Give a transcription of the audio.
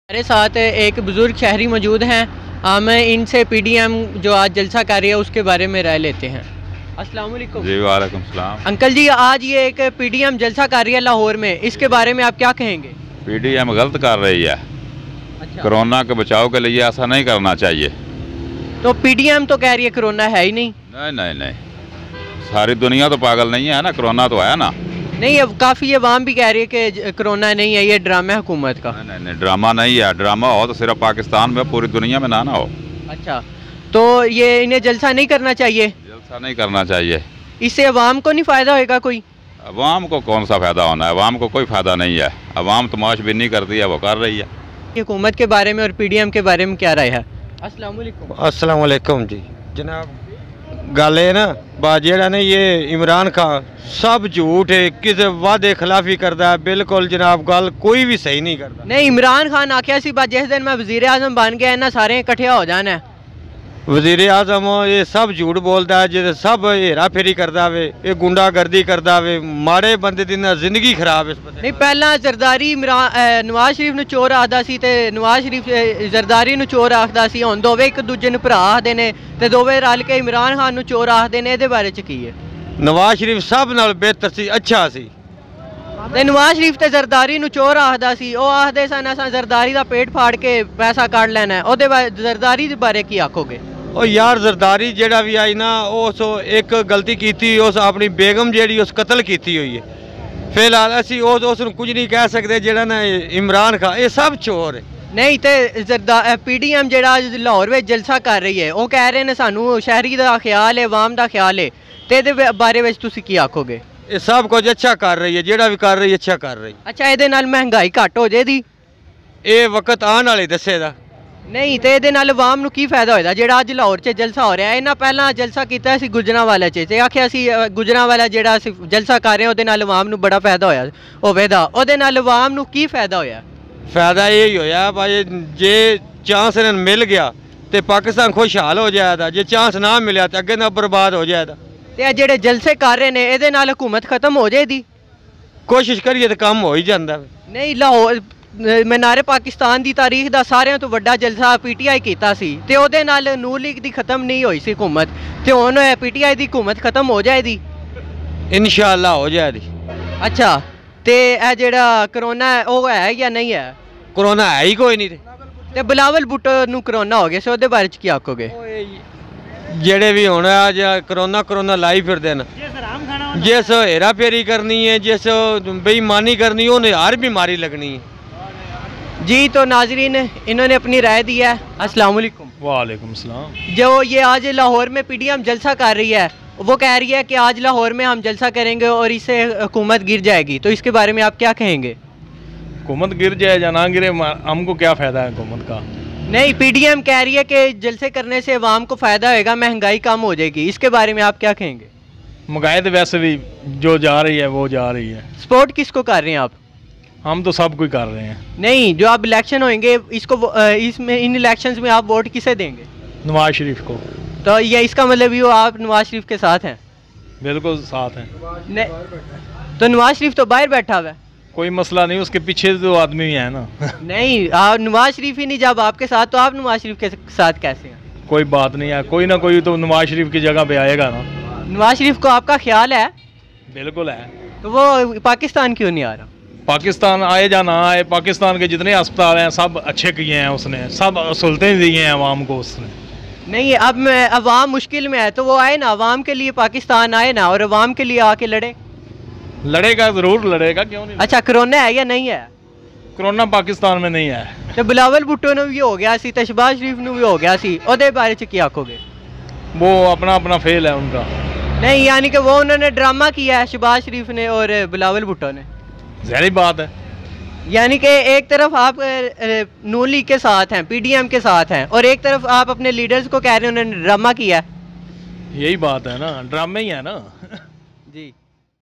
हमारे साथ एक बुज़ुर्ग शहरी मौजूद हैं। हम इनसे पीडीएम जो आज जलसा कर रही है उसके बारे में राय लेते हैं। अस्सलाम वालेकुम। जी वालेकुम सलाम। अंकल जी, आज ये एक पीडीएम जलसा कर रही है लाहौर में, इसके बारे में आप क्या कहेंगे? पीडीएम गलत कर रही है। अच्छा, कोरोना के बचाव के लिए ऐसा नहीं करना चाहिए। तो पीडीएम तो कह रही है कोरोना है ही नहीं। नहीं नहीं नहीं, सारी दुनिया तो पागल नहीं है ना, कोरोना तो आया ना। नहीं, अब काफ़ी अवाम भी कह रही है कि कोरोना नहीं है, ये ड्रामा है हुकूमत का। नहीं नहीं नहीं, ड्रामा नहीं है। ड्रामा हो तो सिर्फ पाकिस्तान में, पूरी दुनिया में ना हो। अच्छा, तो ये इन्हें जलसा नहीं करना चाहिए? जलसा नहीं करना चाहिए। इससे अवाम को नहीं फ़ायदा होएगा कोई? अवाम को कौन सा फ़ायदा होना है? अवाम को कोई फ़ायदा नहीं है। अवाम तो माशबिनी करती है, वो कर रही है। हुकूमत के बारे में और पीडीएम के बारे में क्या राय है? अस्सलाम वालेकुम। अस्सलाम वालेकुम जी जनाब। गल है ना जेड़ा ने ये इमरान खान सब झूठ है, किसी वादे खिलाफी करता है। बिल्कुल जनाब, गल कोई भी सही नहीं करता। नहीं, इमरान खान आख्या सी बात, जिस दिन मैं वजीर आजम बन गया ना सारे इकट्ठे हो जाना है। वजीर आजम ये सब झूठ बोलता है, जिसे सब हेरा फेरी करता वे, ये गुंडागर्दी करता वे, माड़े बंदे दी ना जिंदगी खराब है। नहीं, पहला जरदारी नवाज शरीफ ਨੂੰ चोर आखदा सी ते नवाज शरीफ जरदारी ਨੂੰ चोर आखदा सी। हुण दोवे एक दूजे ਨੂੰ ਭਰਾ ਆਖਦੇ ਨੇ ਤੇ ਦੋਵੇਂ ਰਲ ਕੇ इमरान खान ਨੂੰ चोर ਆਖਦੇ ਨੇ। ਇਹਦੇ ਬਾਰੇ ਚ ਕੀ ਹੈ? नवाज शरीफ सब नाल बेहतर सी, अच्छा सी। ਤੇ नवाज शरीफ ਤੇ ਜ਼ਰਦਾਰੀ ਨੂੰ चोर ਆਖਦਾ ਸੀ। ਉਹ ਆਖਦੇ ਸਨ ਅਸਾਂ ਜ਼ਰਦਾਰੀ ਦਾ पेट फाड़ के पैसा ਕੱਢ ਲੈਣਾ ਹੈ। ਉਹਦੇ ਬਾਰੇ ਜ਼ਰਦਾਰੀ ਦੇ ਬਾਰੇ ਕੀ ਆਖੋਗੇ? और यार जरदारी जेड़ा भी आई ना, उस एक गलती की थी, उस अपनी बेगम जेड़ी उस कत्ल की हुई है। फिलहाल असी उस कुछ नहीं कह सकते। जेड़ा ना इमरान खान ये सब चोर है। नहीं तो पीडीएम जेड़ा लाहौर में जलसा कर रही है, वो कह रहे हैं सानू शहरी का ख्याल है, अवाम का ख्याल है, तो ये बारे में तुसी की आखोगे? ये सब कुछ अच्छा कर रही है, जेड़ा भी कर रही है अच्छा कर रही। अच्छा, ये महंगाई घट हो जाएगी? ये वक्त आने वाले दसेगा। नहीं तो ये अवाम को की फायदा होएगा? जेड़ा अज लाहौर च जलसा हो रहा है, इन्हें पहला जलसा किया गुजरांवाला च, आख्या गुजरांवाला जेड़ा जलसा कर रहे हैं उहदे नाल अवाम को बड़ा फायदा होया होवेगा। उहदे नाल अवाम को की फायदा होया? फायदा यही होया भाई, जे चांस इन्हें मिल गया तो पाकिस्तान खुशहाल हो जाएगा, जे चांस ना मिला तो अगे ना बर्बाद हो जाएगा। तो जेड़े जलसे कर रहे हैं ये हुकूमत खत्म हो जाएगी? कोशिश करिए तो काम हो ही जाता। नहीं, लाहौर मीनारे पाकिस्तान की तारीख का सारे तो वड्डा जलसा पीटीआई किया सी ते ओहदे नाल नून लीग की खत्म नहीं हुई सी हुकूमत, ते हुण पीटीआई की हुकूमत खत्म हो जाएगी इंशाअल्लाह हो जाएगी। अच्छा, तो यह जेड़ा कोरोना है वो है या नहीं है? कोरोना है ही कोई नहीं। ते बिलावल भुट्टो नूं कोरोना हो गया, उसदे बारे च की आखोगे? जेड़े भी होना अज कोरोना लाई फिरदे न, जिस हेरा फेरी करनी है, जिस बेईमानी करनी है, उन्हें हर बीमारी लगनी है। जी, तो नाजरीन इन्होंने अपनी राय दी है। अस्सलाम वालेकुम। वालेकुम सलाम। जो ये आज लाहौर में पीडीएम जलसा कर रही है, वो कह रही है कि आज लाहौर में हम जलसा करेंगे और इससे हुकूमत गिर जाएगी, तो इसके बारे में आप क्या कहेंगे? हुकूमत गिर जाए या ना गिरे, हमको क्या फ़ायदा है हुकूमत का? नहीं, पीडीएम कह रही है कि जलसे करने से अवाम को फ़ायदा होएगा, महंगाई कम हो जाएगी, इसके बारे में आप क्या कहेंगे? महंगाई तो वैसे भी जो जा रही है वो जा रही है। सपोर्ट किसको कर रहे हैं आप? हम तो सब कुछ कर रहे हैं। नहीं, जो आप इलेक्शन होंगे इसको इसमें इन इलेक्शंस में आप वोट किसे देंगे? नवाज शरीफ को। तो ये इसका मतलब ये आप नवाज शरीफ के साथ हैं? बिल्कुल साथ हैं। तो नवाज शरीफ तो बाहर बैठा हुआ है। कोई मसला नहीं, उसके पीछे तो आदमी भी है ना। नहीं, नवाज शरीफ ही नहीं, जब आपके साथ तो आप नवाज शरीफ के साथ कैसे हैं? कोई बात नहीं है, कोई ना कोई तो नवाज शरीफ की जगह पे आएगा ना। नवाज शरीफ को आपका ख्याल है? बिल्कुल है। तो वो पाकिस्तान क्यों नहीं आ रहा? पाकिस्तान आए या ना आए, पाकिस्तान के जितने अस्पताल हैं सब अच्छे किए हैं उसने, सब सहूलतें दी हैं अवाम को उसने। नहीं, अब अवाम मुश्किल में है तो वो आए ना, अवाम के लिए पाकिस्तान आए ना और अवाम के लिए आके लड़े। लड़ेगा, ज़रूर लड़ेगा, क्यों नहीं। अच्छा, कोरोना है या नहीं है? कोरोना पाकिस्तान में नहीं है। तो बिलावल भुट्टो ने भी हो गया सी, तो शहबाज शरीफ ने भी हो गया सी, ओदे बारे च क्या आखोगे? वो अपना अपना फेल है उनका। नहीं, यानी कि वो उन्होंने ड्रामा किया है शहबाज शरीफ ने और बिलावल भुट्टो ने। ज़ाहिर बात है। यानी कि एक तरफ आप नून लीग के साथ हैं, पीडीएम के साथ हैं, और एक तरफ आप अपने लीडर्स को कह रहे हैं उन्होंने ड्रामा किया है। यही बात है ना, ड्रामे ही है ना। जी।